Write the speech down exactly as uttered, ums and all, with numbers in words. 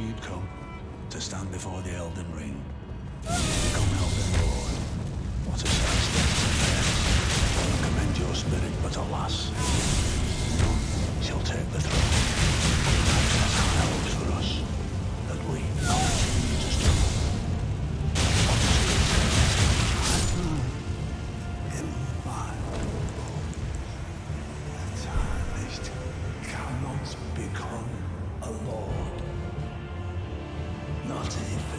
you'd come to stand before the Elden Ring. Become Elden Lord. What a sad state to bear. I commend your spirit, but alas, none shall take the throne. That's high hopes for us, that we continue to struggle. Tarnished cannot become a lord. Not if